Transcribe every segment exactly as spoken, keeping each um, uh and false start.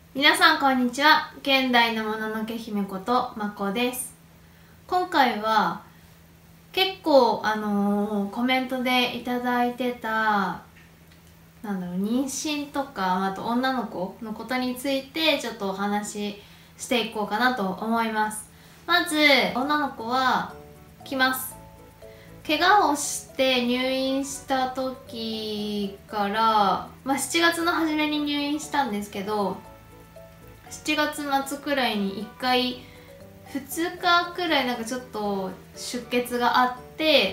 皆さんこんにちは。現代のもののけ姫ことまこです。今回は結構あのー、コメントでいただいてたなんだろう妊娠とかあと女の子のことについてちょっとお話ししていこうかなと思います。まず女の子は来ます。怪我をして入院した時から、まあ、しちがつの初めに入院したんですけど、しちがつ末くらいにいっかいふつかくらいなんかちょっと出血があって、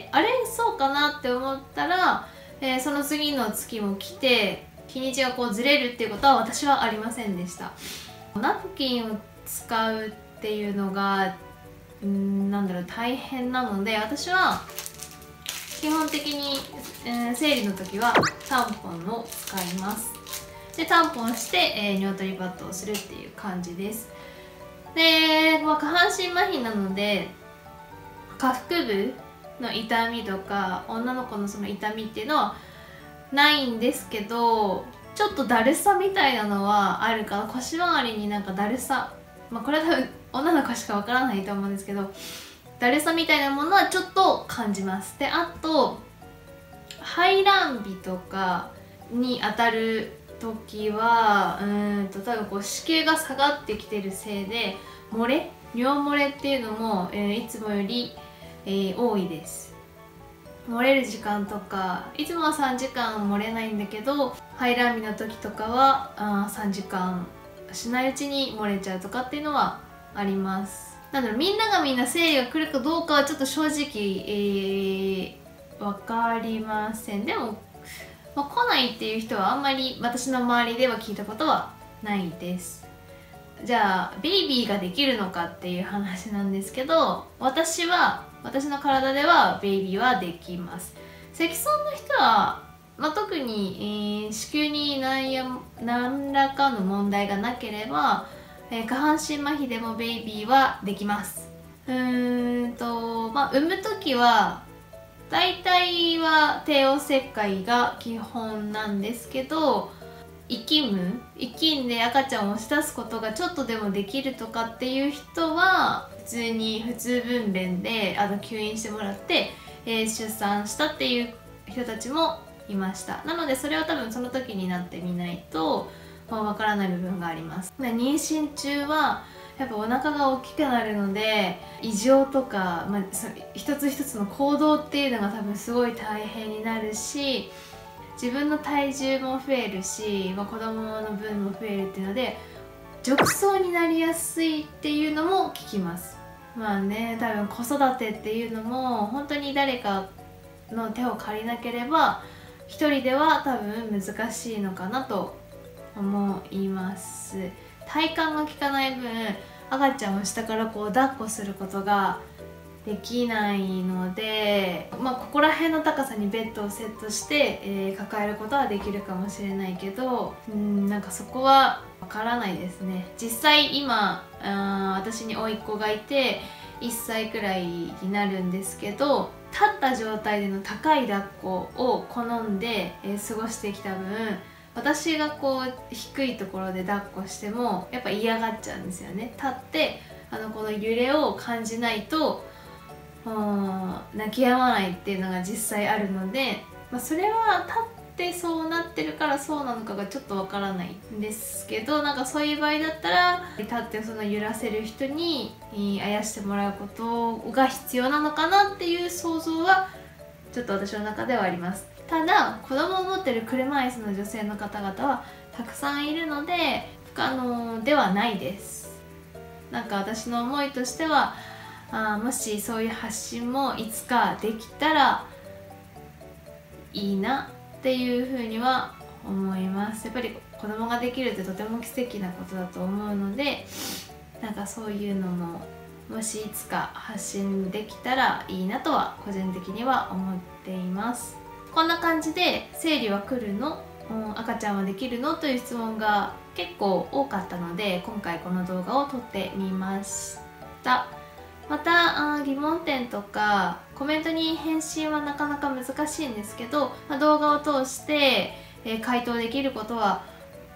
あれそうかなって思ったら、えー、その次の月も来て日にちがこうずれるっていうことは私はありませんでした。ナプキンを使うっていうのがうーんなんだろう大変なので、私は基本的に、えー、生理の時はタンポンを使います。でタンポンして、えー、尿取りパッドをするっていう感じです。で、まあ、下半身麻痺なので下腹部の痛みとか女の子のその痛みっていうのはないんですけど、ちょっとだるさみたいなのはあるかな。腰回りになんかだるさ、まあこれは多分女の子しかわからないと思うんですけど、だるさみたいなものはちょっと感じます。であと排卵日とかに当たる時はうーんと多分こう子宮が下がってきてるせいで漏れ尿漏れっていうのも、えー、いつもより、えー、多いです。漏れる時間とかいつもはさんじかん漏れないんだけど、排卵日の時とかはあさんじかんしないうちに漏れちゃうとかっていうのはあります。なのでみんながみんな生理が来るかどうかはちょっと正直、えー、分かりません。でもまあ、来ないっていう人はあんまり私の周りでは聞いたことはないです。じゃあベイビーができるのかっていう話なんですけど、私は私の体ではベイビーはできます。積層の人は、まあ、特に、えー、子宮に何や何らかの問題がなければ、えー、下半身麻痺でもベイビーはできます。うーんとまあ産む時は大体は帝王切開が基本なんですけど、生きむ生きんで赤ちゃんを押し出すことがちょっとでもできるとかっていう人は普通に普通分娩であの吸引してもらって、えー、出産したっていう人たちもいました。なのでそれは多分その時になってみないとわ、まあ、からない部分があります。妊娠中はやっぱお腹が大きくなるので異常とか、まあ、一つ一つの行動っていうのが多分すごい大変になるし、自分の体重も増えるし、まあ、子供の分も増えるっていうので褥瘡になりやすいっていうのも聞きます。まあね、多分子育てっていうのも本当に誰かの手を借りなければ一人では多分難しいのかなと思います。体幹が効かない分赤ちゃんを下からこう抱っこすることができないので、まあ、ここら辺の高さにベッドをセットして、えー、抱えることはできるかもしれないけど、うんなんかそこはわからないですね。実際今あ私に甥っ子がいていっさいくらいになるんですけど、立った状態での高い抱っこを好んで、えー、過ごしてきた分、私がこう低いところで抱っこしてもやっぱ嫌がっちゃうんですよね。立ってあのこの揺れを感じないと泣き止まないっていうのが実際あるので、まあ、それは立ってそうなってるからそうなのかがちょっとわからないんですけど、なんかそういう場合だったら立ってその揺らせる人にあやしてもらうことが必要なのかなっていう想像はちょっと私の中ではあります。ただ子供を持ってる車椅子の女性の方々はたくさんいるので不可能ではないです。なんか私の思いとしてはあもしそういう発信もいつかできたらいいなっていうふうには思います。やっぱり子供ができるってとても奇跡なことだと思うので、なんかそういうのももしいつか発信できたらいいなとは個人的には思っています。こんな感じで生理は来るの、うん、赤ちゃんはできるのという質問が結構多かったので今回この動画を撮ってみました。またあ疑問点とかコメントに返信はなかなか難しいんですけど、まあ、動画を通して、えー、回答できることは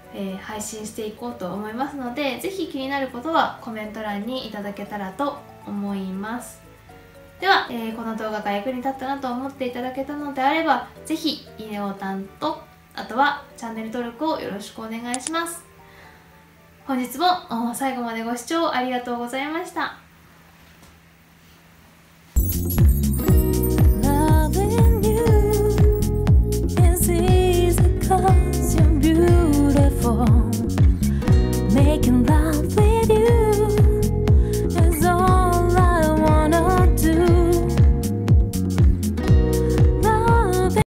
えー、配信していこうと思いますので、ぜひ気になることはコメント欄にいただけたらと思います。では、えー、この動画が役に立ったなと思っていただけたのであれば、ぜひいいねボタンと、あとはチャンネル登録をよろしくお願いします。本日も最後までご視聴ありがとうございました。